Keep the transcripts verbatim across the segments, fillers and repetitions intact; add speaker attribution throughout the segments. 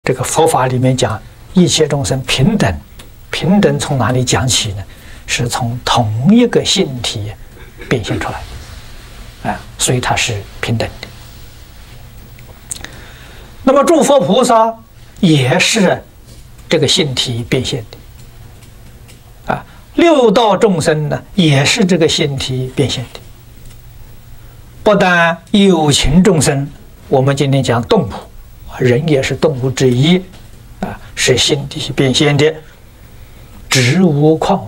Speaker 1: 这个佛法里面讲一切众生平等，平等从哪里讲起呢？是从同一个性体变现出来的，啊，所以它是平等的。那么诸佛菩萨也是这个性体变现的，啊，六道众生呢也是这个性体变现的。不但有情众生，我们今天讲动物，人也是动物之一，啊，是性体变现的。植物、矿物，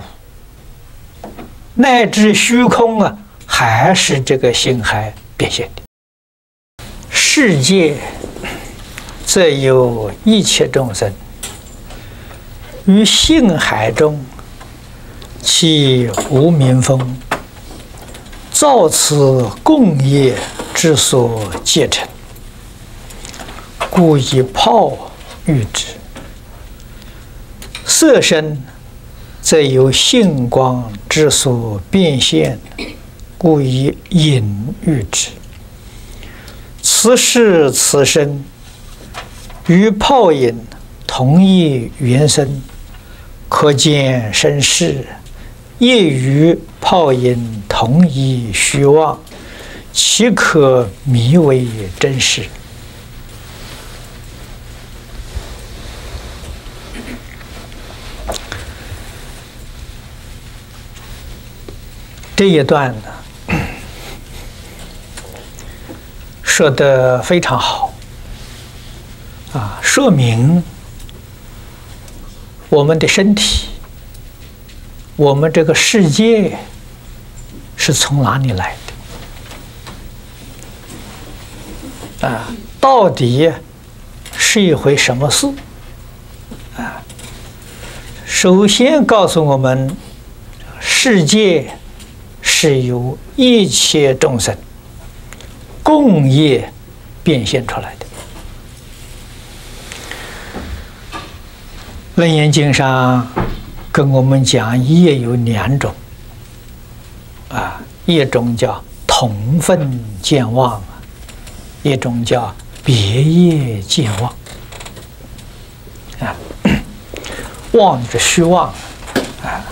Speaker 1: 乃至虚空啊，还是这个性海变现的。世界则有一切众生，于性海中，其无明风，造此共业之所结成，故以泡喻之。色身则有性光之所变现，故以隐喻之。此事此身与泡影同一原生，可见身世业与泡影同一虚妄，岂可迷为真实？这一段呢，说得非常好啊，说明我们的身体，我们这个世界是从哪里来的啊？到底是一回什么事啊？首先告诉我们，世界是由一切众生共业变现出来的。《楞严经》上跟我们讲，业有两种，啊，一种叫同分见妄，一种叫别业见妄。啊，妄是虚妄，啊，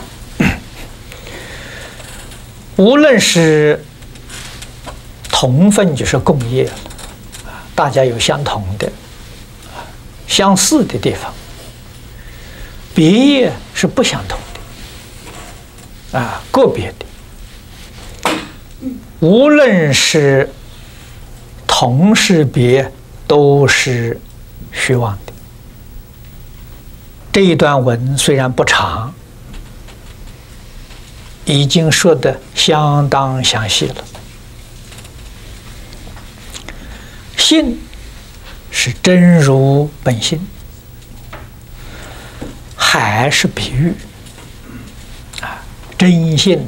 Speaker 1: 无论是同分就是共业了，大家有相同的、相似的地方。别业是不相同的，啊，个别的。无论是同是别，都是虚妄的。这一段文虽然不长，已经说得相当详细了。性是真如本性，海是比喻啊，真性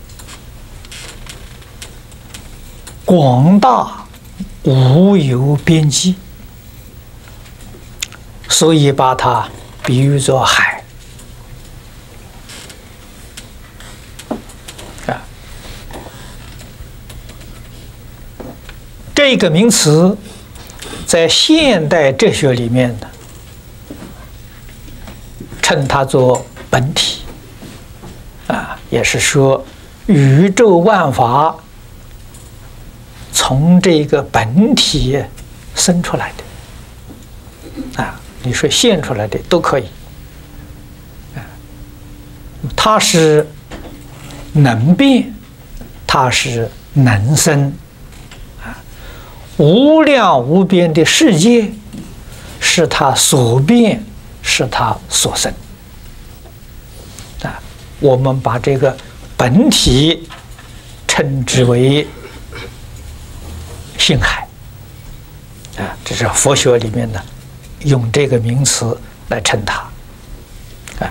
Speaker 1: 广大无有边际，所以把它比喻作海啊。这个名词在现代哲学里面呢，称它做本体啊，也是说宇宙万法从这个本体生出来的啊，你说现出来的都可以啊。它是能变，它是能生啊，无量无边的世界是它所变，是它所生啊。我们把这个本体称之为性海啊，这是佛学里面呢用这个名词来称它啊。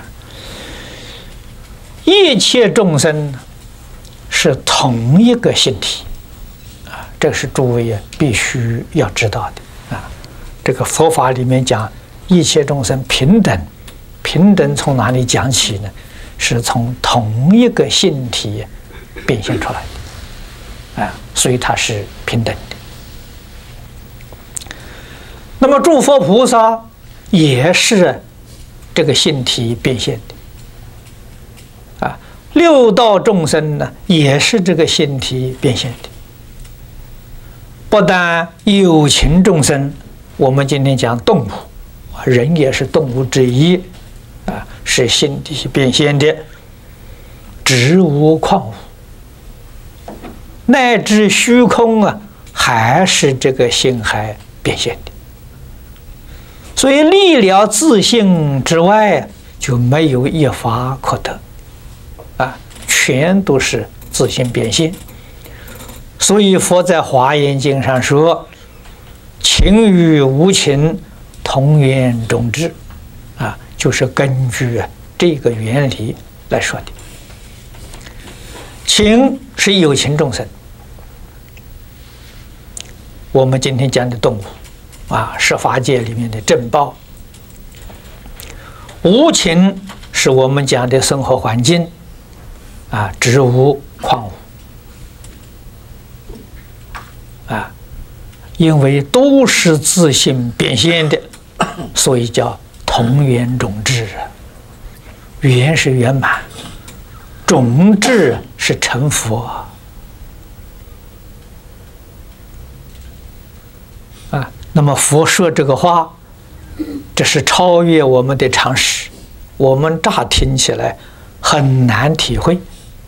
Speaker 1: 一切众生是同一个性体啊，这是诸位必须要知道的啊。这个佛法里面讲一切众生平等，平等从哪里讲起呢？是从同一个性体变现出来的啊，所以它是平等的。那么诸佛菩萨也是这个性体变现的啊。六道众生呢，也是这个性体变现的。不但有情众生，我们今天讲动物，人也是动物之一啊，是性体变现的。植物、矿物，乃至虚空啊，还是这个性海变现的。所以离了自性之外，就没有一法可得啊，全都是自性变现。所以佛在《华严经》上说：“情与无情同源种智”，啊，就是根据这个原理来说的。情是有情众生，我们今天讲的动物啊，十法界里面的正报；无情是我们讲的生活环境啊，植物、矿物啊，因为都是自性变现的，所以叫同源种智啊。缘是圆满，种智是成佛啊。那么佛说这个话，这是超越我们的常识，我们乍听起来很难体会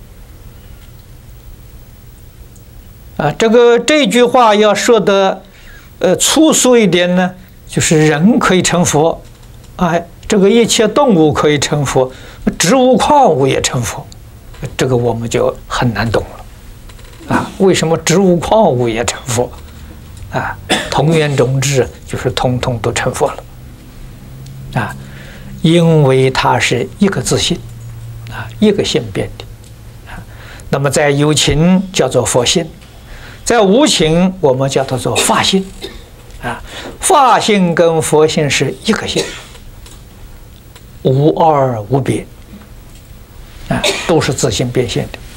Speaker 1: 啊。这个这句话要说的呃粗俗一点呢，就是人可以成佛，哎，这个一切动物可以成佛，植物矿物也成佛。这个我们就很难懂了，啊，为什么植物矿物也成佛？啊，同源种智就是通通都成佛了，啊，因为它是一个自性，啊，一个性变的，啊，那么在有情叫做佛性，在无情我们叫它做法性，啊，法性跟佛性是一个性，无二无别。啊，都是自性变现的。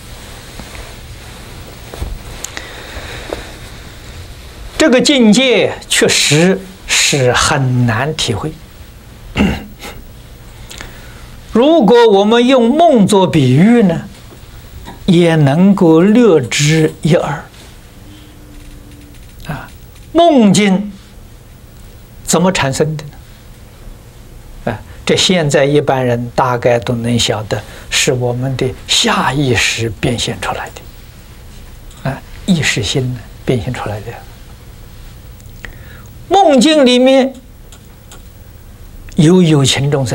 Speaker 1: 这个境界确实是很难体会。如果我们用梦做比喻呢，也能够略知一二。啊，梦境怎么产生的呢？这现在一般人大概都能晓得，是我们的下意识变现出来的，啊，意识心变现出来的。梦境里面有有情众生，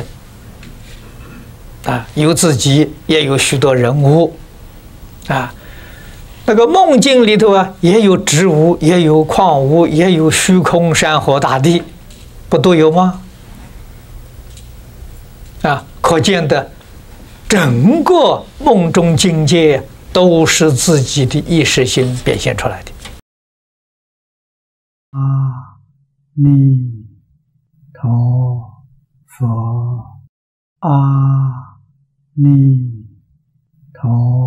Speaker 1: 啊，有自己，也有许多人物，啊，那个梦境里头啊，也有植物，也有矿物，也有虚空、山河、大地，不都有吗？啊，可见的整个梦中境界都是自己的意识心变现出来的。
Speaker 2: 阿弥陀佛，阿弥陀